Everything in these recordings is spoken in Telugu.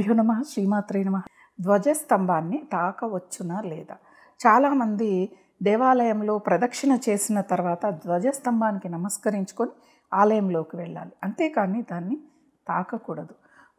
శ్రీగురుభ్యో నమః శ్రీమాత్రే నమః. ధ్వజస్తంభాన్ని తాకవచ్చునా లేదా? చాలామంది దేవాలయంలో ప్రదక్షిణ చేసిన తర్వాత ధ్వజస్తంభానికి నమస్కరించుకొని ఆలయంలోకి వెళ్ళాలి, అంతేకాని దాన్ని తాకకూడదు.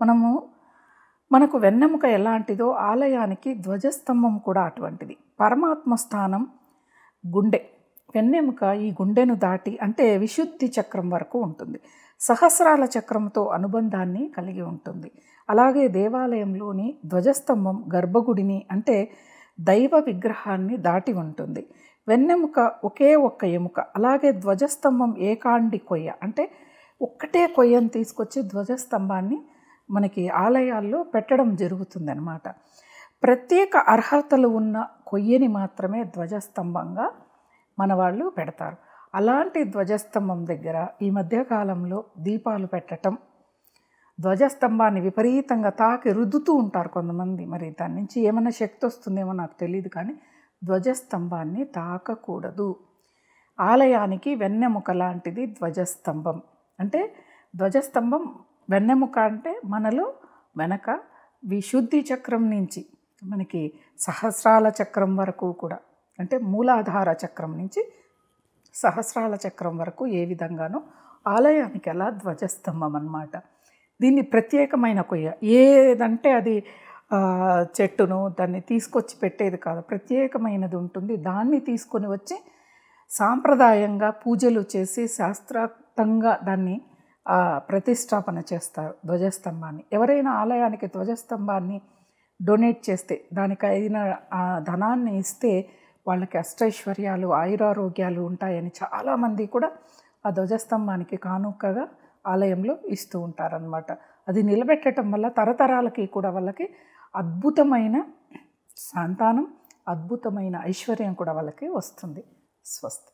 మనకు వెన్నెముక ఎలాంటిదో ఆలయానికి ధ్వజస్తంభం కూడా అటువంటిది. పరమాత్మ స్థానం గుండె. వెన్నెముక ఈ గుండెను దాటి అంటే విశుద్ధి చక్రం వరకు ఉంటుంది. సహస్రాల చక్రంతో అనుబంధాన్ని కలిగి ఉంటుంది. అలాగే దేవాలయంలోని ధ్వజస్తంభం గర్భగుడిని అంటే దైవ విగ్రహాన్ని దాటి ఉంటుంది. వెన్నెముక ఒకే ఒక్క ఎముక. అలాగే ధ్వజస్తంభం ఏకాండి కొయ్య అంటే ఒక్కటే కొయ్యను తీసుకొచ్చి ధ్వజస్తంభాన్ని మనకి ఆలయాల్లో పెట్టడం జరుగుతుందన్నమాట. ప్రత్యేక అర్హతలు ఉన్న కొయ్యని మాత్రమే ధ్వజస్తంభంగా మన వాళ్ళు పెడతారు. అలాంటి ధ్వజస్తంభం దగ్గర ఈ మధ్యకాలంలో దీపాలు పెట్టడం, ధ్వజస్తంభాన్ని విపరీతంగా తాకి రుద్దుతూ ఉంటారు కొంతమంది. మరి దాని నుంచి ఏమైనా శక్తి వస్తుందేమో నాకు తెలియదు, కానీ ధ్వజస్తంభాన్ని తాకకూడదు. ఆలయానికి వెన్నెముక లాంటిది ధ్వజస్తంభం. అంటే ధ్వజస్తంభం వెన్నెముక అంటే మనలో వెనక విశుద్ధి చక్రం నుంచి మనకి సహస్రాల చక్రం వరకు కూడా, అంటే మూలాధార చక్రం నుంచి సహస్రాల చక్రం వరకు ఏ విధంగానో ఆలయానికి అలా ధ్వజస్తంభం అన్నమాట. దీన్ని ప్రత్యేకమైన కొయ్య, ఏదంటే అది చెట్టును దాన్ని తీసుకొచ్చి పెట్టేది కాదు, ప్రత్యేకమైనది ఉంటుంది. దాన్ని తీసుకొని వచ్చి సాంప్రదాయంగా పూజలు చేసి శాస్త్రార్థంగా దాన్ని ప్రతిష్టాపన చేస్తారు ధ్వజస్తంభాన్ని. ఎవరైనా ఆలయానికి ధ్వజస్తంభాన్ని డొనేట్ చేస్తే, దానికి అయిన ధనాన్ని ఇస్తే వాళ్ళకి అష్టైశ్వర్యాలు ఆయురారోగ్యాలు ఉంటాయని చాలామంది కూడా ఆ ధ్వజస్తంభానికి కానుకగా ఆలయంలో ఇస్తూ ఉంటారనమాట. అది నిలబెట్టడం వల్ల తరతరాలకి కూడా వాళ్ళకి అద్భుతమైన సంతానం, అద్భుతమైన ఐశ్వర్యం కూడా వాళ్ళకి వస్తుంది. స్వస్తి.